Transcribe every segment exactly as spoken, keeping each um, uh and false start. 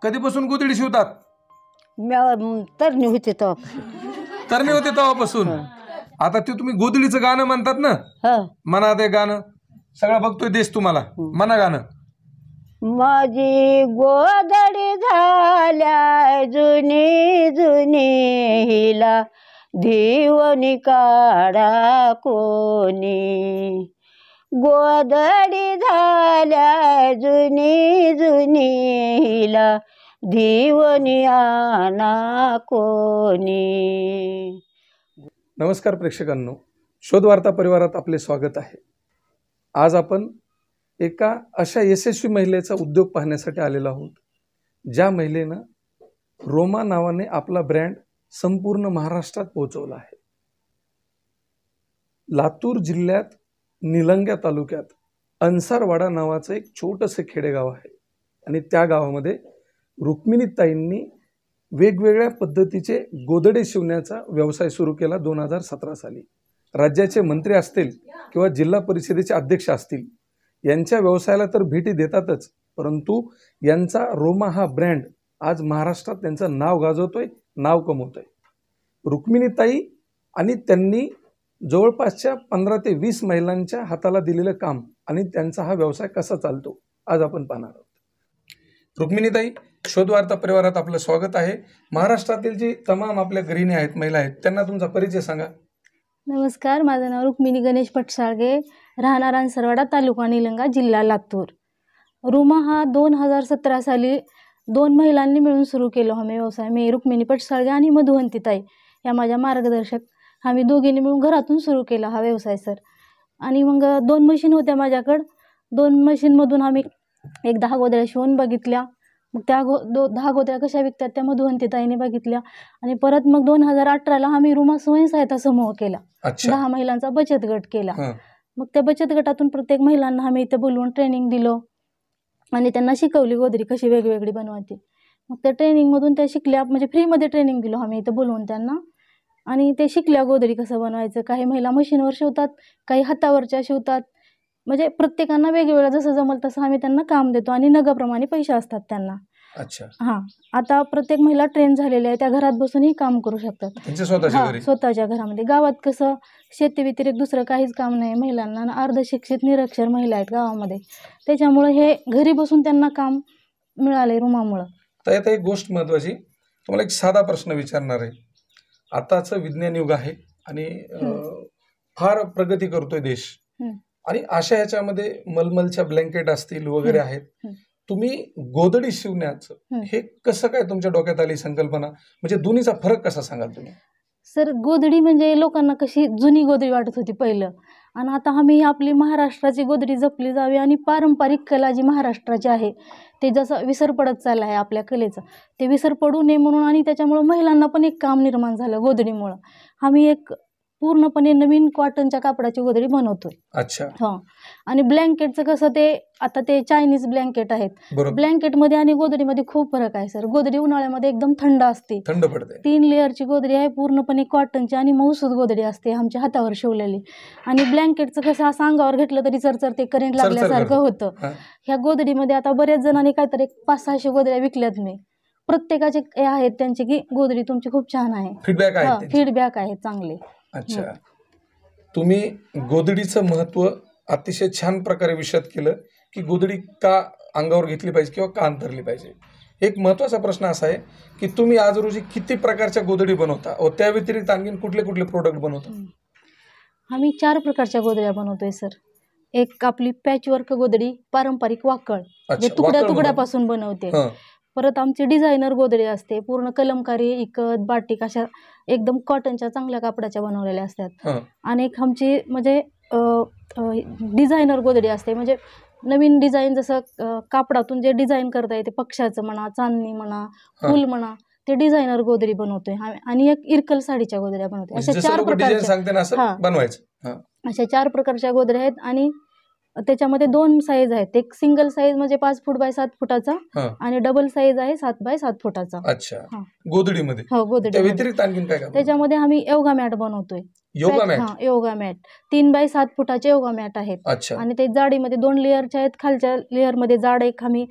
कधीपासून गोधडी शिवतात? तरणी होते तो तरणे होते तेव्हापासून. आता ते तुम्ही गोधडीचं गाणं म्हणतात ना, म्हणा ते गाणं. सगळं बघतोय देश तुम्हाला, म्हणा गाणं. माझी गोधडी झाल्या जुनी जुनी, हिला धीवनी काढा कोणी. गोधडी झाल्या जुनी जुनी, हिला धीवनी आणा कोणी. नमस्कार प्रेक्षकांनो, शोध वार्ता परिवारात आपले स्वागत आहे. आज आपण एका अशा यशस्वी महिलेचा उद्योग पाहण्यासाठी आलेलो आहोत, ज्या महिलेनं रोमा नावाने आपला ब्रँड संपूर्ण महाराष्ट्रात पोहोचवला आहे. लातूर जिल्ह्यात निलंग्या तालुक्यात अन्सारवाडा नावाचं एक छोटंसं खेडेगाव आहे आणि त्या गावामध्ये रुक्मिणीताईंनी वेगवेगळ्या पद्धतीचे गोधडे शिवण्याचा व्यवसाय सुरू केला. दोन हजार सतरा साली राज्याचे मंत्री असतील किंवा जिल्हा परिषदेचे अध्यक्ष असतील, यांच्या व्यवसायाला तर भेटी देतातच, परंतु यांचा रोमा हा ब्रँड आज महाराष्ट्रात त्यांचं नाव गाजवतोय, नाव कमवतोय. रुक्मिणीताई आणि त्यांनी जवळपासच्या पंधरा ते वीस महिलांच्या हाताला दिलेलं काम आणि त्यांचा हा व्यवसाय कसा चालतो आज आपण पाहणार आहोत. रुक्मिणीताई, शोध वार्ता परिवारात आपलं स्वागत आहे. महाराष्ट्रातील जी तमाम आपल्या गृहिणी आहेत, महिला आहेत, त्यांना तुमचा परिचय सांगा. नमस्कार, माझं नाव रुक्मिणी गणेश पटसाळगे, राहणार अन्सारवाडा, तालुका निलंगा, जिल्हा लातूर. रुमा हा दोन हजार सतरा साली दोन महिलांनी मिळून सुरू केला आम्ही व्यवसाय. मी रुक्मिणी पटसाळगे आणि मधुवंतीताई या माझ्या मार्गदर्शक, आम्ही दोघींनी मिळून घरातून सुरू केला हा व्यवसाय सर. आणि मग दोन मशीन होत्या माझ्याकडं. दोन मशीनमधून आम्ही एक दहा गोधड्या शिवून बघितल्या. मग त्या गो दो दहा गोधड्या कशा विकतात त्या मधुवंतीताईने बघितल्या. आणि परत मग दोन हजार अठराला आम्ही रुमा स्वयंसहायता समूह केला. दहा महिलांचा बचत गट केला. मग त्या बचत गटातून प्रत्येक महिलांना आम्ही इथं बोलवून ट्रेनिंग दिलं आणि त्यांना शिकवली गोधडी कशी वेगवेगळी बनवायची. मग त्या ट्रेनिंगमधून त्या शिकल्या, म्हणजे फ्रीमध्ये ट्रेनिंग दिलं आम्ही इथं बोलवून त्यांना. आणि ते शिकल्या गोधडी कसं बनवायचं. काही महिला मशीनवर शिवतात, काही हातावरच्या शिवतात, म्हणजे प्रत्येकांना वेगवेगळं जसं जमल तसं आम्ही त्यांना काम देतो आणि नगाप्रमाणे पैसे असतात त्यांना. अच्छा. हां, आता प्रत्येक महिला ट्रेन झालेल्या आहे, त्या घरात बसूनही काम करू शकतात स्वतःच्या स्वतःच्या घरामध्ये. गावात कसं शेती व्यतिरिक्त दुसरं काहीच काम नाही महिलांना, अर्धशिक्षित निरक्षर महिला आहेत गावामध्ये, त्याच्यामुळे हे घरी बसून त्यांना काम मिळालंय रुमामुळं. तर आता एक गोष्ट महत्वाची, तुम्हाला एक साधा प्रश्न विचारणार आहे. आताचं विज्ञान युग आहे आणि फार प्रगती करतोय देश, आणि अशा ह्याच्यामध्ये मलमलच्या ब्लँकेट असतील वगैरे आहेत. तुम्ही गोधडी शिवण्याचं हे कसं काय तुमच्या डोक्यात आली संकल्पना, म्हणजे दोन्हीचा फरक कसा सांगाल तुम्ही? सर, गोधडी म्हणजे लोकांना कशी जुनी गोधडी वाटत होती पहिलं, आणि आता आम्ही आपली महाराष्ट्राची गोधडी जपली जावी आणि पारंपरिक कला जी महाराष्ट्राची आहे ते जसं विसर पडत चालला आहे आपल्या कलेचा, ते विसर पडू नये म्हणून. आणि त्याच्यामुळं महिलांना पण एक काम निर्माण झालं गोधडीमुळं. आम्ही एक पूर्णपणे नवीन कॉटनच्या कापडाची गोधडी बनवतोय. अच्छा. हां, आणि ब्लँकेटचं कसं ते आता ते चायनीज ब्लँकेट आहेत, ब्लँकेटमध्ये आणि गोधडीमध्ये खूप फरक आहे सर. गोधडी उन्हाळ्यामध्ये एकदम थंड असते, थंड पडते. तीन लेअरची गोधडी आहे, पूर्णपणे कॉटनची आणि मऊसूद गोधडी असते आमच्या हातावर शिवलेली. आणि ब्लँकेटचं कसं असं अंगावर घेतलं तरी चरचर ते करंट लागल्यासारखं होतं. ह्या गोधडीमध्ये आता बऱ्याच जणांनी काहीतरी पाच सहाशे गोधड्या विकल्यात मी. प्रत्येकाचे हे आहेत त्यांचे की गोधडी तुमची खूप छान आहे, फीडबॅक आहे, फीडबॅक आहे चांगले. अच्छा. तुम्ही गोधडीचं महत्व अतिशय छान प्रकारे विशद केलं की गोधडी का अंगावर घेतली पाहिजे किंवा का अंतरली पाहिजे. एक महत्त्वाचा प्रश्न असा आहे की तुम्ही आज रोजी किती प्रकारच्या गोधडी बनवता व त्या व्यतिरिक्त आणखी कुठले कुठले प्रोडक्ट बनवता? आम्ही चार प्रकारच्या गोधड्या बनवतोय सर. एक आपली पॅचवर्क गोधडी, पारंपरिक वाकळ जे तुकड्या तुकड्यापासून बनवते. परत आमची डिझायनर गोधडी असते, पूर्ण कलमकारी, इकत, बाटिक अशा एकदम कॉटनच्या चांगल्या कापडाच्या बनवलेल्या असतात. आणि एक आमची म्हणजे डिझायनर गोधडी असते, म्हणजे नवीन डिझाईन जसं कापडातून जे डिझाईन करता येते, पक्षाचं म्हणा, चांदणी म्हणा, फुल म्हणा, ते डिझायनर गोधडी बनवतोय. आणि एक इरकल साडीच्या गोधड्या बनवतोय. अशा चार प्रकारच्या अशा चार प्रकारच्या गोधड्या आहेत. आणि त्याच्यामध्ये दोन साईज आहेत, एक सिंगल साईज म्हणजे पाच फूट बाय सात फुटाचा आणि डबल साईज आहे सात बाय सात फुटाचा. अच्छा. गोधडीमध्ये हो, गोधडी व्यतिरिक्त आणखी काय? त्याच्यामध्ये आम्ही योगा मॅट बनवतोय. Yoga mat? हा, योगा मॅट तीन बाय सात फुटाचे योगा मॅट आहेत. आणि ते जाडीमध्ये दोन लेअरच्या आहेत. खालच्या लेअर मध्ये जाड एक आम्ही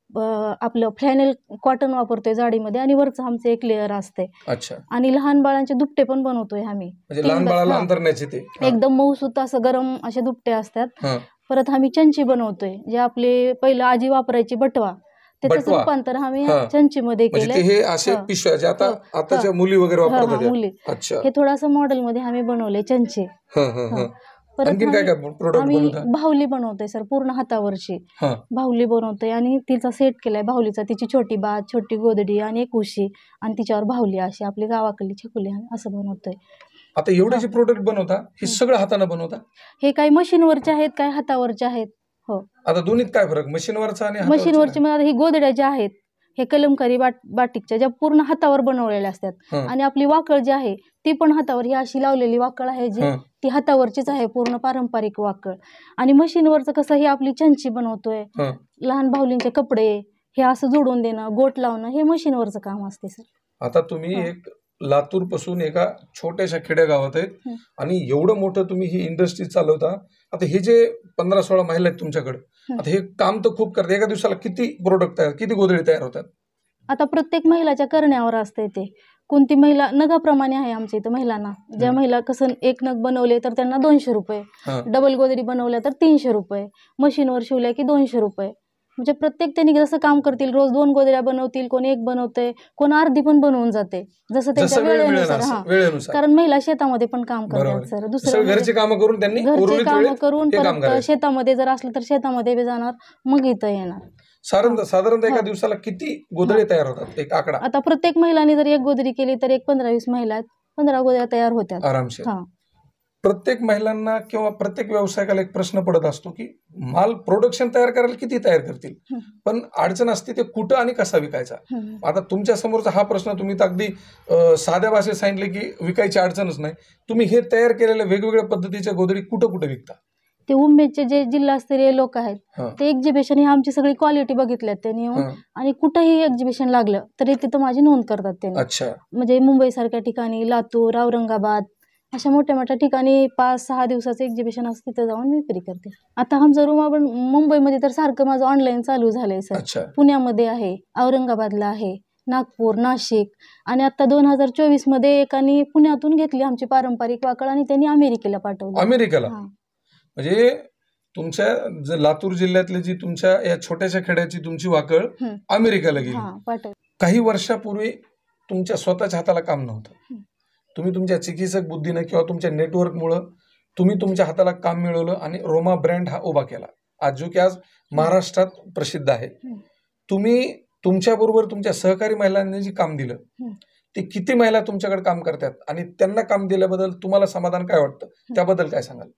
अं, आपलं फ्लॅनेल कॉटन वापरतोय जाडीमध्ये आणि वरचं आमचं एक लेअर असते. अच्छा, आणि लहान बाळांचे दुपटे पण बनवतोय आम्ही. म्हणजे लहान तीन- बाळाला हा. अंतरण्याचे ते हा, एकदम मऊसूत असं गरम असे दुपटे असतात. हा. परत आम्ही चंची बनवतोय, जे आपले पहिलं आजी वापरायची बटवा, त्याचंच बटवा? रूपांतर आम्ही हा. चंचीमध्ये म्हणजे ते केलंय. हे असे हा. पिशव्या जे आता हो. आताच्या हा. मुली वगैरे हा, वापरतात हा, या. मुली. अच्छा, हे थोडंसं मॉडेलमध्ये आम्ही बनवले चंचे. हा, हा, हा. हा. परत आणखीन काय आम्ही काय प्रोडक्ट आम्ही बनवता? बाहुली बनवतोय सर, पूर्ण हातावरची हा, बाहुली बनवतोय आणि तिचा सेट केलाय बाहुलीचा. तिची छोटी बात, छोटी गोदडी आणि एक उशी आणि तिच्यावर बाहुली अशी आपली गावाकडली छकुली असं बनवतोय. आता एवढे हा. जे प्रोडक्ट बनवता हे हं. सगळं हाताने बनवता? हे काही मशीनवरचे आहेत, काही हातावरचे आहेत. हो, आता दोन्हीत काय फरक, मशीनवरचा आणि हातावरचा मशीनवरचे काय? म्हणजे ही गोदड्या ज्या आहेत, हे कलमकारी बाट बाटिकच्या ज्या पूर्ण हातावर बनवलेल्या असतात. हा, आणि आपली वाकळ जी आहे ती पण हातावर, ही अशी लावलेली वाकळ आहे जी हा. ती हातावरचीच आहे, पूर्ण पारंपरिक वाकळ. आणि मशीनवरचं कसं, ही आपली चंची बनवतोय, हा. लहान बाहुलींचे कपडे हे असं जोडून देणं, गोट लावणं, हे मशीनवरचं काम असते सर. आता तुम्ही हा. एक लातूर पासून एका छोट्याशा खेड्यागावात आहेत हं. आणि एवढं मोठं तुम्ही ही इंडस्ट्री चालवता. आता हे जे पंधरा सोळा महिला आहेत तुमच्याकडे, हं. आता हे काम तर खूप करतात. एका दिवसाला किती प्रोडक्ट तयार, किती गोधडी तयार होतात? आता प्रत्येक महिलाच्या करण्यावर असते ते. कोणती महिला नगाप्रमाणे आहे आमच्या इथं महिलांना. ज्या हं. महिला कसं एक नग बनवले तर त्यांना दोनशे रुपये, हा, डबल गोदडी बनवल्या तर तीनशे रुपये, मशीनवर शिवल्या की दोनशे रुपये. म्हणजे प्रत्येक त्यांनी जसं काम करतील, रोज दोन गोदड्या बनवतील, कोण एक बनवतंय, कोण अर्धी पण बनवून जाते, जसं त्यांच्या जसं वेळ मिळेल वेळेनुसार. असं, हा, वेळेनुसार. कारण महिला शेतामध्ये पण काम बरोबर करतात आहे. सर. दुसरं सगळं म्हणजे घरची कामं करून त्यांनी घरचे उर्वरित कामं वेळेत करून हे काम परत करायचं. शेतामध्ये जर असलं तर शेतामध्ये बी जाणार, मग इथं येणार. साधारण हा. साधारणतः एका हा. दिवसाला किती गोधडी तयार होतात, एक आकडा आता प्रत्येक महिलांनी जर एक गोदडी केली तर एक पंधरा वीस महिला आहेत, पंधरा गोदड्या तयार होत्यात. आरामशीर? हा. प्रत्येक महिलांना किंवा प्रत्येक व्यावसायिकाला एक प्रश्न पडत असतो की माल प्रोडक्शन तयार करायला किती तयार करतील, हं. पण अडचण असते ते कुठं आणि कसा विकायचा. हं. आता तुमच्या समोरचा हा प्रश्न तुम्ही तर अगदी अं, साध्या भाषेत सांगितले की विकायची अडचणच नाही. तुम्ही हे तयार केलेल्या वेगवेगळ्या पद्धतीच्या गोधडी कुठं कुठं विकता? ते उमेदचे जे जिल्हास्तरीय लोक आहेत हा, ते एक्झिबिशन, ही आमची सगळी क्वालिटी बघितल्यात त्यांनी येऊन. हा. आणि कुठंही एक्झिबिशन लागलं तरी तिथं माझी नोंद करतात त्यांनी. अच्छा, म्हणजे मुंबईसारख्या ठिकाणी, लातूर, औरंगाबाद अशा मोठ्या मोठ्या ठिकाणी पाच सहा दिवसाचं एक्झिबिशन असतं, तिथं जाऊन विक्री करते. आता आमचं रूम आपण मुंबईमध्ये तर सारखं माझं ऑनलाईन चालू झालंय सर. अच्छा. पुण्यामध्ये आहे, औरंगाबादला आहे, नागपूर, नाशिक. आणि आता दोन हजार चोवीस मध्ये एकाने पुण्यातून घेतली आमची पारंपरिक वाकळ आणि त्यांनी अमेरिकेला पाठवली. अमेरिकेला? हा. म्हणजे तुमच्या ज- लातूर जिल्ह्यातली जी तुमच्या या छोट्याशा खेड्याची तुमची वाकळ हं. अमेरिकेला गेली. हा, पाठव. काही वर्षापूर्वी तुमच्या स्वतःच्या हाताला काम नव्हतं. हं. तुम्ही तुमच्या चिकित्सक बुद्धीनं किंवा तुमच्या नेटवर्कमुळं तुम्ही तुमच्या हाताला काम मिळवलं आणि रोमा ब्रँड हा उभा केला, आज जो की आज महाराष्ट्रात प्रसिद्ध आहे. हं. तुम्ही तुमच्याबरोबर तुमच्या सहकारी महिलांनी जे काम दिलं, हं. ते किती महिला तुमच्याकडे काम करतात आणि त्यांना काम दिल्याबद्दल तुम्हाला समाधान काय वाटतं, त्याबद्दल काय सांगाल?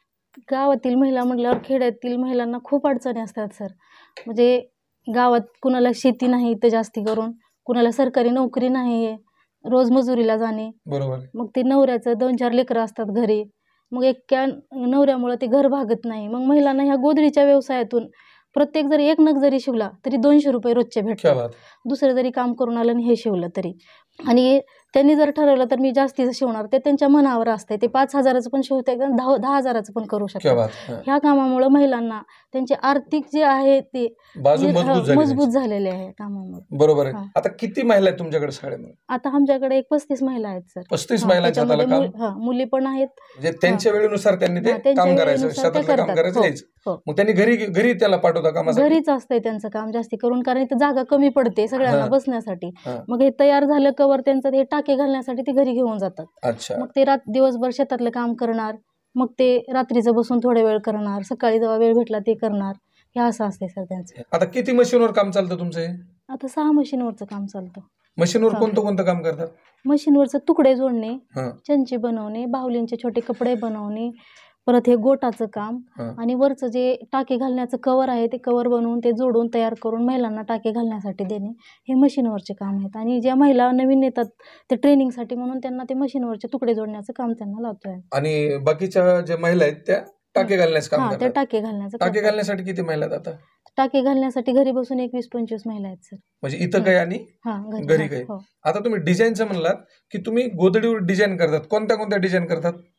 गावातील महिला म्हटल्यावर खेड्यातील महिलांना खूप अडचणी असतात सर. म्हणजे गावात कुणाला शेती नाही तर जास्ती करून, कुणाला सरकारी नोकरी नाही आहे, रोज मजुरीला जाणे. बरोबर आहे. मग ते नवऱ्याचं दोन चार लेकरं असतात घरी, मग एक्या नवऱ्यामुळं ते घर भागत नाही. मग महिलांना ह्या गोधडीच्या व्यवसायातून प्रत्येक जरी एक नग जरी शिवला तरी दोनशे रुपये रोजचे क्या भेटतात. बात. दुसरं जरी काम करून आलं आणि हे शिवलं तरी. आणि त्यांनी जर ठरवलं तर मी जास्तीचं शिवणार, ते त्यांच्या मनावर असते. ते पाच हजाराचं पण शिवता येतं, दहा दहा हजाराचं पण करू क्या शकतात. बात. हा. ह्या कामामुळं महिलांना त्यांचे आर्थिक जे आहे ते बाजू म्हणजे, मजबूत हा, झाली मजबूत त्यांची. झालेले आहे कामामुळे. बरोबर आहे. हा. आता किती महिला आहेत तुमच्याकडे शाळेमध्ये? आता आमच्याकडे एक पस्तीस महिला आहेत सर. पस्तीस हा, महिलांच्या हाताला त्याच्यामध्ये काम, मुल- हा, मुली पण आहेत. म्हणजे त्यांच्या वेळेनुसार त्यांनी ते हा, त्यांच्या काम करायचं, वेळेनुसार ते शेतातलं काम करतात. करायचं, हो, यायचं. हो. मग त्यांनी घरी घरी त्याला पाठवता कामासाठी? घरीच असतंय त्यांचं काम जास्ती करून, कारण इथं जागा कमी पडते सगळ्यांना हा. बसण्यासाठी. हा. मग हे तयार झालं कवर त्यांचं हे टाके घालण्यासाठी ते घरी घेऊन जातात. अच्छा. मग ते रात दिवसभर शेतातलं काम करणार, मग ते रात्रीचं बसून थोडा वेळ करणार, सकाळी जेव्हा वेळ भेटला ते करणार. हे असं असते सर त्यांचं. आता किती मशीनवर काम चालतं तुमचं हे? आता सहा मशीनवरचं काम चालतं. मशीनवर हा. कोणतं कोणतं काम करतात? मशीनवरचं तुकडे जोडणे, हा, चंची बनवणे, बाहुलींचे छोटे कपडे बनवणे, परत हे गोटाचं काम, हा. आणि वरचं जे टाके घालण्याचं कवर आहे ते कवर बनवून ते जोडून तयार करून महिलांना टाके घालण्यासाठी देणे, हे मशीनवरचे काम आहेत. आणि ज्या महिला नवीन येतात ते ट्रेनिंगसाठी म्हणून त्यांना ते मशीनवरचे तुकडे जोडण्याचं काम त्यांना लावतोय. आणि बाकीच्या ज्या महिला आहेत त्या टाके घालण्याचं काम हा, ते करतात. टाके घालण्याचं काम टाके करतात. घालण्यासाठी किती महिला आहेत आता? टाके घालण्यासाठी घरी बसून एकवीस पंचवीस महिला आहेत सर. म्हणजे इथं काही आणि हा, घरी घरी हा, काही. हो. आता तुम्ही डिझाईनचं म्हणलात की तुम्ही गोधडीवर डिझाईन करतात, कोणत्या कोणत्या डिझाईन करतात?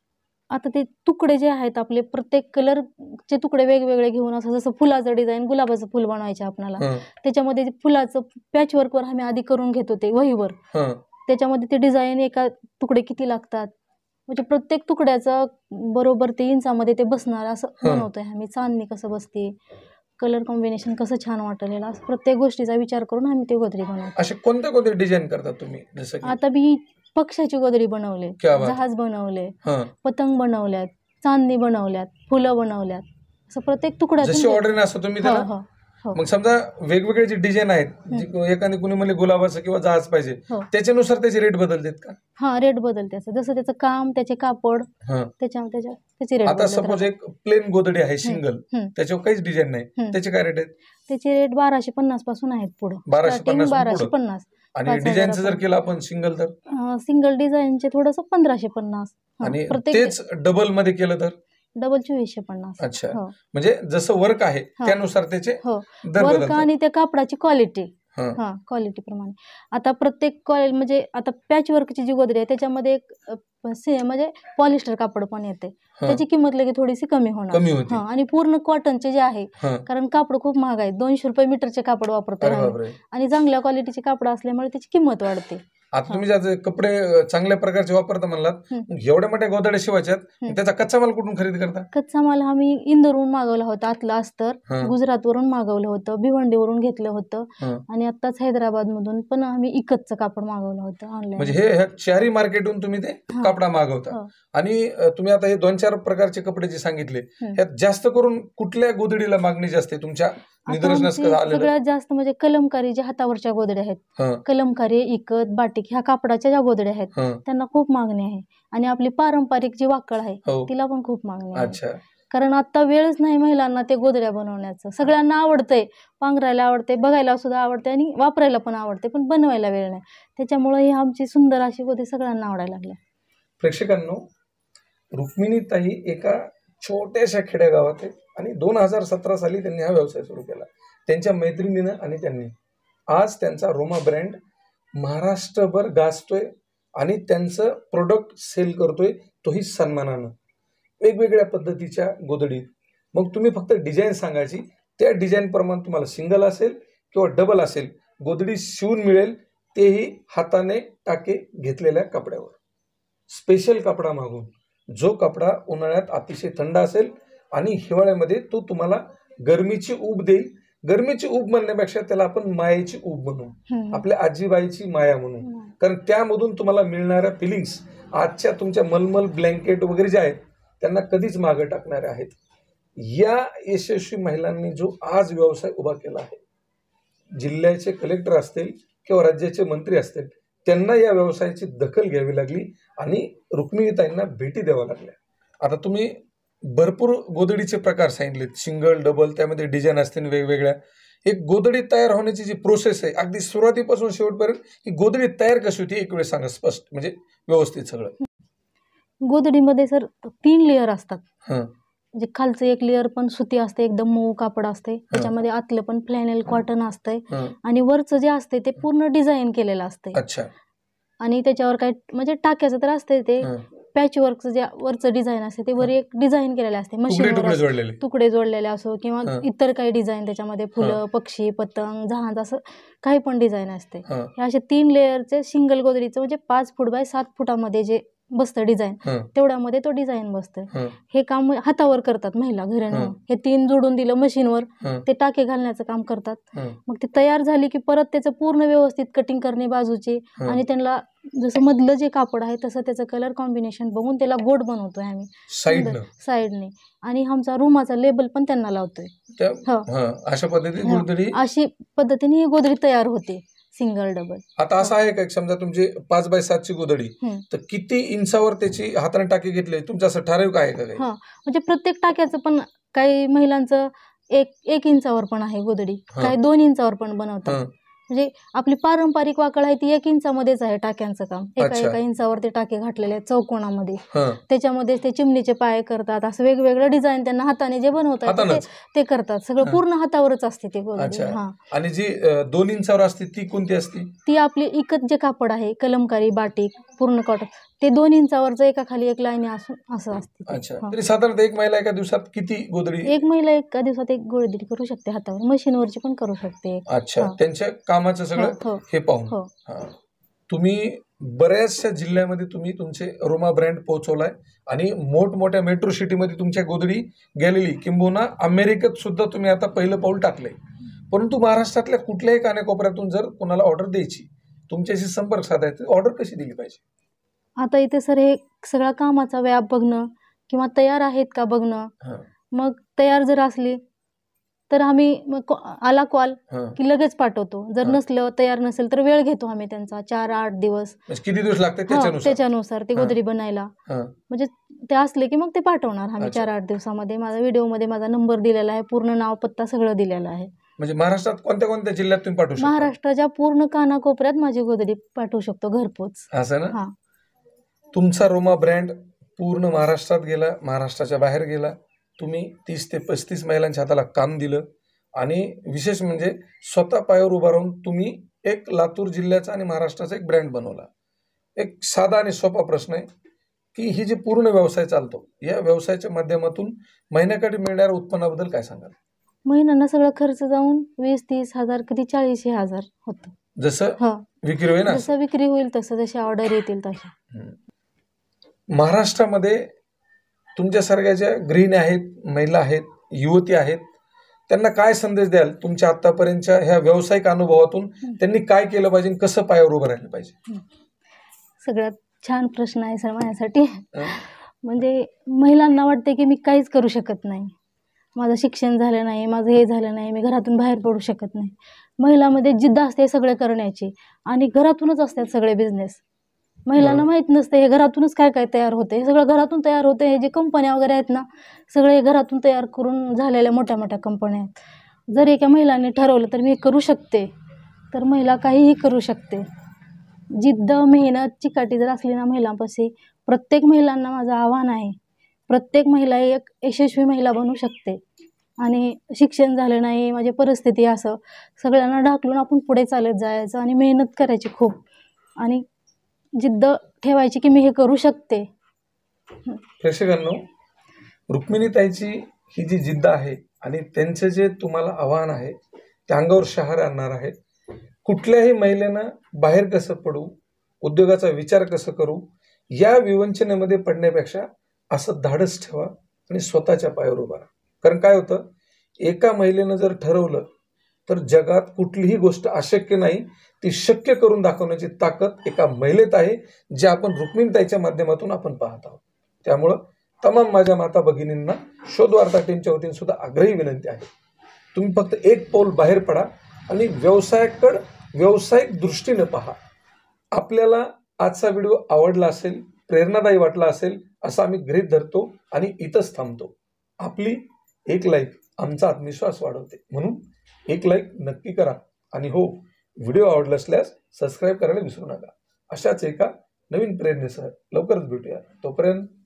आता ते तुकडे जे आहेत आपले प्रत्येक कलरचे तुकडे वेगवेगळे घेऊन असं जसं फुलाचं डिझाईन गुलाबाचं फुल बनवायचे आपल्याला हं, त्याच्यामध्ये जे फुलाचं पॅचवर्कवर आम्ही आधी करून घेतो ते वहीवर हं. त्याच्यामध्ये ते डिझाईन एका तुकडे किती लागतात म्हणजे प्रत्येक तुकड्याचं बरोबर ते इंचामध्ये ते बसणार असं हं. बनवतोय आम्ही चांदणी कसं बसते कलर कॉम्बिनेशन कसं छान वाटलेलं असं प्रत्येक गोष्टीचा विचार करून आम्ही ते गोदडी बनवतो. असे कोणत्या कोणते डिझाईन करतात तुम्ही? जसं की आता मी पक्षाची गोदडी बनवले क्या बात. जहाज बनवले हं. पतंग बनवल्यात चांदणी बनवल्यात फुलं बनवल्यात असं प्रत्येक तुकड्यातून जशी ऑर्डर असं तुम्ही हो त्याला हो हो मग समजा वेगवेगळे जे डिझाईन आहेत जी एखादी कुणी म्हणले गुलाबाचं किंवा जहाज पाहिजे हो. त्याच्यानुसार त्याचे रेट बदलतात का? हा रेट बदलते असं जसं त्याचं काम त्याचे कापड हं. त्याच्या त्याच्या त्याची रेट आता सपोज एक प्लेन गोदडी आहे सिंगल हं. त्याच्यावर काहीच डिझाईन नाही हं. त्याचे काय रेट आहेत? त्याचे रेट बाराशे पन्नास पासून आहेत पुढे बाराशे स्टार्टिंग पन्नास बाराशे पुढं. पन्नास आणि पाच डिझाईनचं जर हजारापर्यंत. केलं आपण सिंगल तर सिंगल डिझाईनचे थोडस पंधराशे पन्नास हा, आणि प्रत्येक तेच डबल मध्ये केलं तर डबल चोवीसशे पन्नास अच्छा हो म्हणजे जसं वर्क आहे हा. त्यानुसार त्याचे हो दर वर्क बदलतात. आणि त्या कापडाची क्वालिटी हं. हा क्वालिटी प्रमाणे आता प्रत्येक क्वालिटी म्हणजे आता पॅच वर्कची जी गोदडी आहे त्याच्यामध्ये एक अ, से- म्हणजे पॉलिस्टर कापड पण येते हं. त्याची किंमत लगे थोडीशी कमी होणार कमी होती. हा आणि पूर्ण कॉटनचे जे आहे हं. कारण कापड खूप महाग आहे दोनशे रुपये मीटरचे कापड वापरतो अरे आम्ही. बापरे. आणि चांगल्या क्वालिटीचे कापड असल्यामुळे त्याची किंमत वाढते. आता तुम्ही ज्याचे कपडे अं, चांगल्या प्रकारचे वापरता म्हणलात हं. मग एवढ्या मोठ्या गोदड्या शिवायच्यात हं. मग त्याचा कच्चा माल कुठून खरेदी करता? कच्चा माल आम्ही इंदोरहून मागवला होता आतला अस्तर हं. गुजरातवरून मागवलं होतं भिवंडीवरून घेतलं होतं हं. आणि आत्ताच हैदराबादमधून पण आम्ही इकतचं कापड मागवलं होतं म्हणजे ऑनलाईन. हे ह्या चारही मार्केटहून तुम्ही ते हा. कपडा मागवता हो. आणि अं, तुम्ही आता हे दोन चार प्रकारचे कपडे जे सांगितले हं. ह्यात जास्त करून कुठल्या गोदडीला मागणी जास्त आहे तुमच्या आता निदर्शनास आमची आलेलं? सगळ्यात जास्त म्हणजे कलमकारी ज्या हातावरच्या गोदड्या आहेत हं. कलमकारी इकत बाटिक ह्या कापडाच्या ज्या गोदड्या आहेत हं. त्यांना खूप मागणी आहे आणि आपली पारंपरिक जी वाकळ आहे हो. तिला पण खूप मागणी आहे अच्छा कारण आता वेळच नाही महिलांना ते गोदड्या बनवण्याचं सगळ्यांना आवडतंय पांघरायला आवडते बघायला सुद्धा आवडते आणि वापरायला पण आवडते पण बनवायला वेळ नाही त्याच्यामुळे ही आमची सुंदर अशी गोदी सगळ्यांना आवडायला लागल्या. प्रेक्षकांनो रुक्मिणीताई एका छोट्याशा खेडेगावात आहेत आणि दोन हजार सतरा साली त्यांनी हा व्यवसाय सुरू केला. त्यांच्या मैत्रिणीनं आणि त्यांनी आज त्यांचा रोमा ब्रँड महाराष्ट्रभर गाजतोय आणि त्यांचं प्रोडक्ट सेल करतोय तोही सन्मानानं वेगवेगळ्या पद्धतीच्या गोदडीत. मग तुम्ही फक्त डिझाईन सांगायची त्या डिझाईन प्रमाणे तुम्हाला सिंगल असेल किंवा डबल असेल गोदडी शिवून मिळेल तेही हाताने टाके घेतलेल्या कपड्यावर स्पेशल कपडा मागून जो कपडा उन्हाळ्यात अतिशय थंड असेल आणि हिवाळ्यामध्ये तो तुम्हाला गरमीची ऊब देईल. गरमीची ऊब म्हणण्यापेक्षा त्याला आपण मायेची ऊब म्हणू हम्म. आपल्या आजीबाईची माया म्हणू कारण त्यामधून तुम्हाला मिळणाऱ्या फिलिंग्स आजच्या तुमच्या मलमल ब्लँकेट वगैरे जे आहेत त्यांना कधीच मागं टाकणारे आहेत. या यशस्वी महिलांनी जो आज व्यवसाय उभा केला आहे जिल्ह्याचे कलेक्टर असतील किंवा राज्याचे मंत्री असतील त्यांना या व्यवसायाची दखल घ्यावी लागली आणि रुक्मिणीताईंना भेटी द्याव्या लागल्या. आता तुम्ही भरपूर गोदडीचे प्रकार सांगितलेत सिंगल डबल त्यामध्ये डिझाईन असतील वेगवेगळ्या. एक गोदडी तयार होण्याची जी प्रोसेस आहे अगदी सुरुवातीपासून शेवटपर्यंत ही गोदडी तयार कशी होती एक वेळ सांगा स्पष्ट म्हणजे व्यवस्थित सगळं. गोदडीमध्ये सर तीन लेअर असतात हं. म्हणजे खालचं एक लेअर पण सुती असते एकदम मऊ कापड असते त्याच्यामध्ये आतलं पण फ्लॅनेल कॉटन असतंय हं. आणि वरचं जे असते ते पूर्ण डिझाईन केलेलं असते अच्छा आणि त्याच्यावर काय म्हणजे टाक्याचं तर असते ते हं. पॅच वर्कचं जे वरचं डिझाईन असते ते वर एक डिझाईन केलेलं असते तुकडे मशीनवर तुकडे असं जोडलेले तुकडे जोडलेले असो किंवा हं. इतर काही डिझाईन त्याच्यामध्ये फुलं पक्षी पतंग जहाज असं काही पण डिझाईन असते. हं. हे असे तीन लेअरचे सिंगल गोदडीचं म्हणजे पाच फूट बाय सात फुटामध्ये जे बसतं डिझाईन हं. तेवढ्यामध्ये तो डिझाईन बसतं. हं. हे काम हातावर करतात महिला घरी नेऊन. हं. हे तीन जोडून दिलं मशीनवर हं. ते टाके घालण्याचं काम करतात. हं. मग ते तयार झाली की परत त्याचं पूर्ण व्यवस्थित कटिंग करणे बाजूची हं. आणि त्यांना जसं मधलं जे कापड आहे तसं त्याचं कलर कॉम्बिनेशन बघून त्याला गोड बनवतोय आम्ही साईडनं साईडने आणि आमचा रुमाचा लेबल पण त्यांना लावतोय. त्या हो. हं. अशा पद्धतीने हं. गोदडी. अशी पद्धतीने ही गोदडी तयार होते सिंगल डबल. आता असं आहे का समजा तुमची पाच बाय सातची गोदडी हं. तर किती इंचावर त्याची हाताने टाके घेतले तुमचं असं ठराविक आहे का काही? हा म्हणजे प्रत्येक टाक्याचं पण काही महिलांचं एक एक इंचावर पण आहे गोदडी हा. काही दोन इंचावर पण बनवतात. हं. म्हणजे आपली पारंपरिक वाकळ आहे ती एक इंचामध्येच आहे टाक्यांचं काम एका अच्छा. एका इंचावर ते टाके घातलेले आहेत चौकोनामध्ये हं. त्याच्यामध्ये ते चिमणीचे पाय करतात असं वेगवेगळं डिझाईन त्यांना हाताने जे बनवतात ते हातानंच? ते करतात सगळं हा. पूर्ण हातावरच असते ती गोदडी. अच्छा. हा आणि जी अं, दोन इंचावर असते ती कोणती असते? ती आपली इकत जे कापड आहे कलमकारी बाटिक पूर्ण कॉटन ते दोन इंचावरचं एका खाली एक लाईन असून असं असते ते. अच्छा, हा. तरी साधारणतः एक महिला एका दिवसात किती गोधडी? एक महिला एका दिवसात एक गोळदडी करू शकते हातावर, मशीनवरची पण करू शकते. अच्छा, हा. त्यांच्या कामाचं हो सगळं हो हे पाहून. हो हा. तुम्ही बऱ्याचशा जिल्ह्यामध्ये तुम्ही तुमचे रोमा ब्रँड पोहोचवलाय आणि मोठमोठ्या मेट्रो सिटीमध्ये तुमच्या गोधडी गेलेली, किंबहुना अमेरिकेत सुद्धा तुम्ही आता पहिलं पाऊल टाकलंय. परंतु महाराष्ट्रातल्या कुठल्याही कानाकोपऱ्यातून जर कोणाला ऑर्डर द्यायची, तुमच्याशी संपर्क साधायचा, ऑर्डर कशी दिली पाहिजे? आता इथे सर हे सगळा कामाचा व्याप बघणं किंवा तयार आहेत का बघणं. हा. मग तयार जर असली तर आम्ही मग कॉ- आला कॉल हा. की लगेच पाठवतो. जर हा. नसलं तयार नसेल तर वेळ घेतो आम्ही त्यांचा चार आठ दिवस. म्हणजे किती दिवस लागते हा, त्याच्यानुसार? त्याच्यानुसार ते हा. गोधडी बनायला. हा. म्हणजे ते असले की मग ते पाठवणार आम्ही अच्छा. चार आठ दिवसामध्ये. माझा व्हिडिओमध्ये माझा नंबर दिलेला आहे, पूर्ण नाव पत्ता सगळं दिलेलं आहे. म्हणजे महाराष्ट्रात कोणत्या कोणत्या जिल्ह्यात तुम्ही पाठवू शकता? महाराष्ट्राच्या पूर्ण कानाकोपऱ्यात माझी गोधडी पाठवू शकतो घरपोच. असं ना? हा. तुमचा रोमा ब्रँड पूर्ण महाराष्ट्रात गेला, महाराष्ट्राच्या बाहेर गेला. तुम्ही तीस ते पस्तीस महिलांच्या हाताला काम दिलं आणि विशेष म्हणजे स्वतः पायावर उभा राहून तुम्ही एक लातूर जिल्ह्याचा आणि महाराष्ट्राचा एक ब्रँड बनवला. एक साधा आणि सोपा प्रश्न आहे की ही जी पूर्ण व्यवसाय चालतो, या व्यवसायाच्या माध्यमातून महिन्याकाठी मिळणाऱ्या उत्पन्नाबद्दल काय सांगाल? महिन्यांना सगळं खर्च जाऊन वीस तीस हजार कधी चाळीस हजार होतं. जसं हा, विक्री होईल ना? जसं विक्री होईल तसं, जसे ऑर्डर येतील तशा. हम्म. महाराष्ट्रामध्ये तुमच्यासारख्या ज्या गृहिणी आहेत, महिला आहेत, युवती आहेत, त्यांना काय संदेश द्याल? तुमच्या आतापर्यंतच्या ह्या व्यावसायिक अनुभवातून त्यांनी काय केलं पाहिजे आणि कसं पायावर उभं राहिलं पाहिजे? सगळ्यात छान प्रश्न आहे सर माझ्यासाठी. हं? म्हणजे महिलांना वाटते की मी काहीच करू शकत नाही, माझं शिक्षण झालं नाही, माझं हे झालं नाही, मी घरातून बाहेर पडू शकत नाही. महिलांमध्ये जिद्द असते सगळे करण्याची आणि घरातूनच असतात सगळे बिझनेस. महिलांना माहीत नसते हे घरातूनच काय काय तयार होते. हे सगळं घरातून तयार होते. हे जे कंपन्या वगैरे आहेत ना, सगळे घरातून तयार करून झालेल्या मोठ्या मोठ्या कंपन्या आहेत. जर एका महिलांनी ठरवलं तर मी हे करू शकते, तर महिला काहीही करू शकते. जिद्द, मेहनत, चिकाटी जर असली ना महिलांपाशी, प्रत्येक महिलांना माझं आव्हान आहे, प्रत्येक महिला एक यशस्वी महिला बनू शकते. आणि शिक्षण झालं नाही, माझी परिस्थिती असं, सगळ्यांना ढाकलून आपण पुढे चालत जायचं आणि मेहनत करायची खूप आणि जिद्द ठेवायची की मी हे करू शकते. प्रेक्षकांनो, रुक्मिणीताईची ही जी जिद्द आहे आणि त्यांचे जे तुम्हाला आव्हान आहे ते अंगावर शहारे आणणार आहे. कुठल्याही महिलेनं बाहेर कसं पडू, उद्योगाचा विचार कसं करू, या विवंचनेमध्ये पडण्यापेक्षा असं धाडस ठेवा आणि स्वतःच्या पायावर उभा राहा. कारण काय होतं, एका महिलेनं जर ठरवलं तर जगात कुठलीही गोष्ट अशक्य नाही, ती शक्य करून दाखवण्याची ताकद एका महिलेत आहे, जे आपण रुक्मिणीताईच्या माध्यमातून आपण पाहत आहोत. त्यामुळं तमाम माझ्या माता भगिनींना शोध वार्ता टीमच्या वतीने सुद्धा आग्रही विनंती आहे, तुम्ही फक्त एक पाऊल बाहेर पडा आणि व्यवसायाकडे व्यावसायिक दृष्टीने पहा. आपल्याला आजचा व्हिडिओ आवडला असेल, प्रेरणादायी वाटला असेल असं आम्ही गृहीत धरतो आणि इथंच थांबतो. आपली एक लाईक आमचा आत्मविश्वास वाढवते, म्हणून एक लाईक नक्की करा आणि हो, व्हिडिओ आवडला असल्यास सबस्क्राईब करायला विसरू नका. अशाच एका नवीन प्रेरणेसह लवकरच भेटूया. तोपर्यंत